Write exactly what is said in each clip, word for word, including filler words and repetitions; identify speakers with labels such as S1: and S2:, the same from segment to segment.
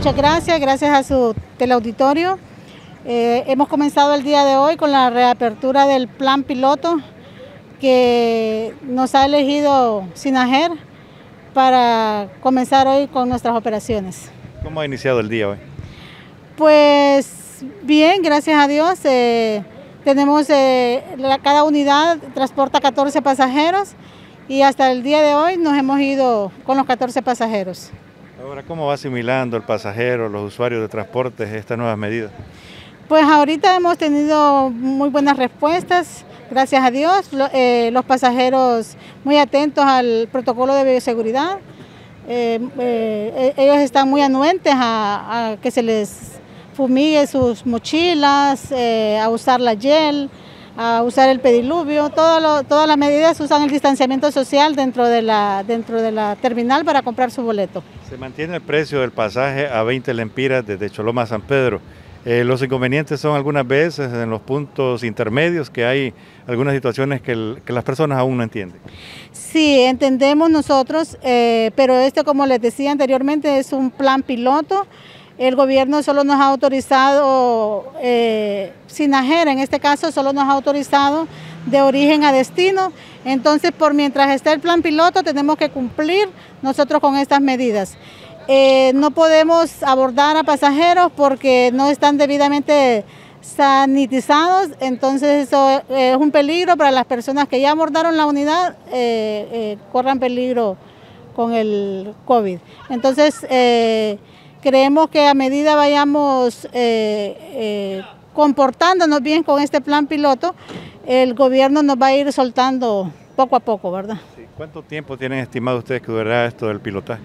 S1: muchas gracias, gracias a su teleauditorio. Eh, hemos comenzado el día de hoy con la reapertura del plan piloto que nos ha elegido SINAJER para comenzar hoy con nuestras operaciones.
S2: ¿Cómo ha iniciado el día hoy?
S1: Pues bien, gracias a Dios. Eh, tenemos, eh, la, cada unidad transporta catorce pasajeros y hasta el día de hoy nos hemos ido con los catorce pasajeros.
S2: Ahora, ¿cómo va asimilando el pasajero, los usuarios de transportes estas nuevas medidas?
S1: Pues ahorita hemos tenido muy buenas respuestas, gracias a Dios, Lo, eh, los pasajeros muy atentos al protocolo de bioseguridad, eh, eh, ellos están muy anuentes a, a que se les fumigue sus mochilas, eh, a usar la gel, a usar el pediluvio, todo lo, todas las medidas usan el distanciamiento social dentro de, la, dentro de la terminal para comprar su boleto.
S2: Se mantiene el precio del pasaje a veinte lempiras desde Choloma a San Pedro. Eh, los inconvenientes son algunas veces en los puntos intermedios que hay algunas situaciones que, el, que las personas aún no entienden.
S1: Sí, entendemos nosotros, eh, pero este, como les decía anteriormente, es un plan piloto. El gobierno solo nos ha autorizado, eh, SINAJER en este caso, solo nos ha autorizado de origen a destino. Entonces, por mientras está el plan piloto, tenemos que cumplir nosotros con estas medidas. Eh, no podemos abordar a pasajeros porque no están debidamente sanitizados, entonces eso es un peligro para las personas que ya abordaron la unidad, eh, eh, corran peligro con el COVID. Entonces, eh, creemos que a medida vayamos eh, eh, comportándonos bien con este plan piloto, el gobierno nos va a ir soltando poco a poco, ¿verdad?
S2: Sí. ¿Cuánto tiempo tienen estimado ustedes que durará esto del pilotaje?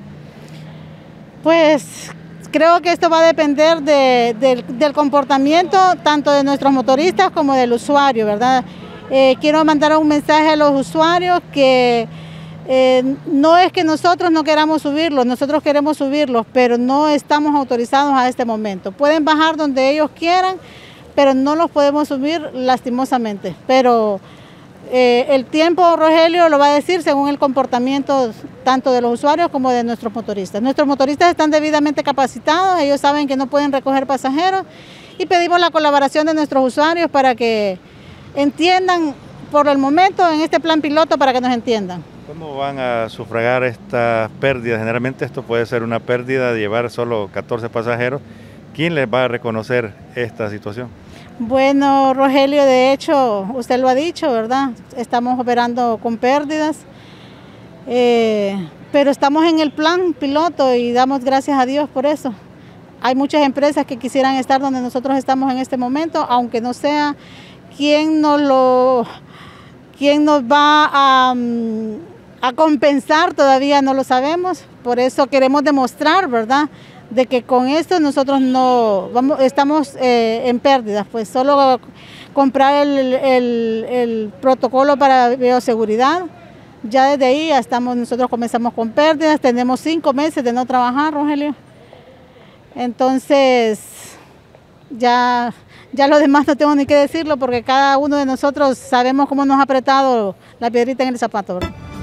S1: Pues creo que esto va a depender de, de, del comportamiento tanto de nuestros motoristas como del usuario, ¿verdad? Eh, quiero mandar un mensaje a los usuarios que eh, no es que nosotros no queramos subirlos, nosotros queremos subirlos, pero no estamos autorizados a este momento. Pueden bajar donde ellos quieran, pero no los podemos subir lastimosamente. Pero Eh, el tiempo, Rogelio, lo va a decir según el comportamiento tanto de los usuarios como de nuestros motoristas. Nuestros motoristas están debidamente capacitados, ellos saben que no pueden recoger pasajeros y pedimos la colaboración de nuestros usuarios para que entiendan por el momento en este plan piloto para que nos entiendan.
S2: ¿Cómo van a sufragar estas pérdidas? Generalmente esto puede ser una pérdida de llevar solo catorce pasajeros. ¿Quién les va a reconocer esta situación?
S1: Bueno, Rogelio, de hecho, usted lo ha dicho, ¿verdad? Estamos operando con pérdidas, eh, pero estamos en el plan piloto y damos gracias a Dios por eso. Hay muchas empresas que quisieran estar donde nosotros estamos en este momento, aunque no sea quién nos, lo, quién nos va a, a compensar, todavía no lo sabemos, por eso queremos demostrar, ¿verdad?, de que con esto nosotros no vamos, estamos eh, en pérdidas, pues solo comprar el, el, el protocolo para bioseguridad, ya desde ahí ya estamos, nosotros comenzamos con pérdidas, tenemos cinco meses de no trabajar, Rogelio, entonces ya, ya lo demás no tengo ni que decirlo porque cada uno de nosotros sabemos cómo nos ha apretado la piedrita en el zapato, ¿verdad?